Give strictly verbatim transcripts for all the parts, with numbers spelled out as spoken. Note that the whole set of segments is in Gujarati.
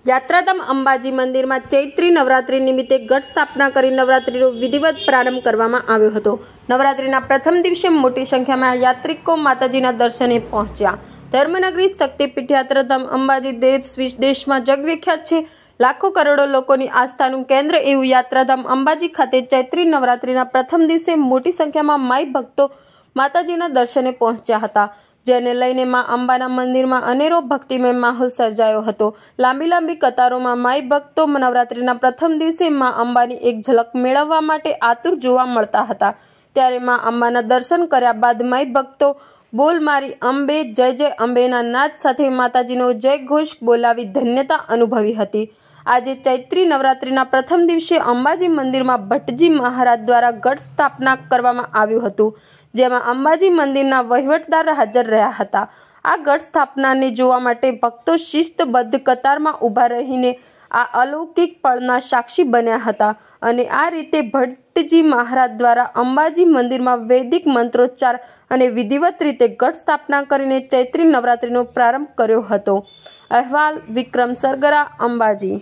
યાત્રાધામ અંબાજી મંદિરમાં ચૈત્રી નવરાત્રિ નિમિત્તે ઘટ સ્થાપના કરી નવરાત્રિનો વિધિવત પ્રારંભ કરવામાં આવ્યો હતો। નવરાત્રિના પ્રથમ દિવસે મોટી સંખ્યામાં યાત્રિકો માતાજીના દર્શને પહોંચ્યા। ધર્મનગરી શક્તિપીઠ યાત્રાધામ અંબાજી દેશ વિદેશમાં જગવિખ્યાત છે। લાખો કરોડો લોકોની આસ્થાનું કેન્દ્ર એવું યાત્રાધામ અંબાજી ખાતે ચૈત્રી નવરાત્રિના પ્રથમ દિવસે મોટી સંખ્યામાં માઈ ભક્તો માતાજીના દર્શને પહોંચ્યા હતા, જેને લઈને માં અંબાના મંદિરમાં અનેરો ભક્તિમય માહોલ સર્જાયો હતો। લાંબી લાંબી કતારોમાં માઈ ભક્તો નવરાત્રિના પ્રથમ દિવસે માં અંબાની એક ઝલક મેળવવા માટે આતુર જોવા મળતા હતા। ત્યારે માં અંબાના દર્શન કર્યા બાદ માઈ ભક્તો બોલ મારી અંબે જય જય અંબેના નાદ સાથે માતાજીનો જય ઘોષ બોલાવી ધન્યતા અનુભવી હતી। આજે ચૈત્રી નવરાત્રિના પ્રથમ દિવસે અંબાજી મંદિરમાં ભટ્ટજી મહારાજ દ્વારા ઘટ સ્થાપના કરવામાં આવ્યું હતું, જેમાં અંબાજી મંદિરના વહીવટદાર હાજર રહ્યા હતા। આ ઘટ સ્થાપનાને જોવા માટે ભક્તો શિસ્તબદ્ધ કતારમાં ઊભા રહીને આ અલૌકિક પળના સાક્ષી બન્યા હતા અને આ રીતે ભટ્ટજી મહારાજ દ્વારા અંબાજી મંદિરમાં વૈદિક મંત્રોચ્ચાર અને વિધિવત રીતે ઘટ સ્થાપના કરીને ચૈત્રી નવરાત્રિનો પ્રારંભ કર્યો હતો। અહેવાલ વિક્રમ સરગરા, અંબાજી।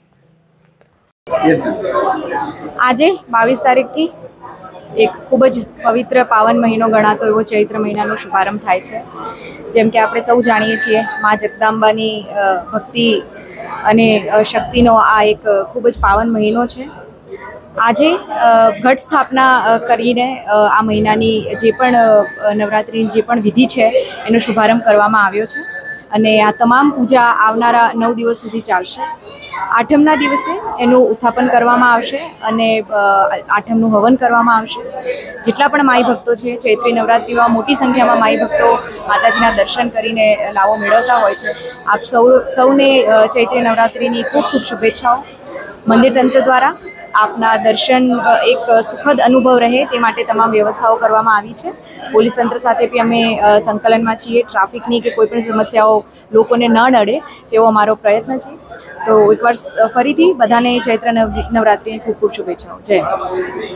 આજે બાવીસ તારીખથી એક ખૂબ જ પવિત્ર પાવન મહિનો ગણાતો એવો ચૈત્ર મહિનાનો શુભારંભ થાય છે। જેમ કે આપણે સૌ જાણીએ છીએ, મા જગદાંબાની ભક્તિ અને શક્તિનો આ એક ખૂબ જ પાવન મહિનો છે। આજે ઘટ સ્થાપના કરીને આ મહિનાની જે પણ નવરાત્રિની જે પણ વિધિ છે એનો શુભારંભ કરવામાં આવ્યો છે અને આ તમામ પૂજા આવનારા નવ દિવસ સુધી ચાલશે। આઠમના દિવસે એનું ઉત્થાપન કરવામાં આવશે અને આઠમનું હવન કરવામાં આવશે। જેટલા પણ માઈ ભક્તો છે, ચૈત્રી નવરાત્રિમાં મોટી સંખ્યામાં માઈ ભક્તો માતાજીના દર્શન કરીને લાવો મેળવતા હોય છે। આપ સૌ સૌને ચૈત્રી નવરાત્રિની ખૂબ ખૂબ શુભેચ્છાઓ। મંદિર તંત્ર દ્વારા આપના દર્શન એક સુખદ અનુભવ રહે તે માટે તમામ વ્યવસ્થાઓ કરવામાં આવી છે। પોલીસ તંત્ર સાથે બી અમે સંકલનમાં છીએ। ટ્રાફિકની કે કોઈ પણ સમસ્યાઓ લોકોને ન નડે તેવો અમારો પ્રયત્ન છે। તો એકવાર ફરીથી બધાને ચૈત્ર નવરાત્રિની ખૂબ ખૂબ શુભેચ્છાઓ। જય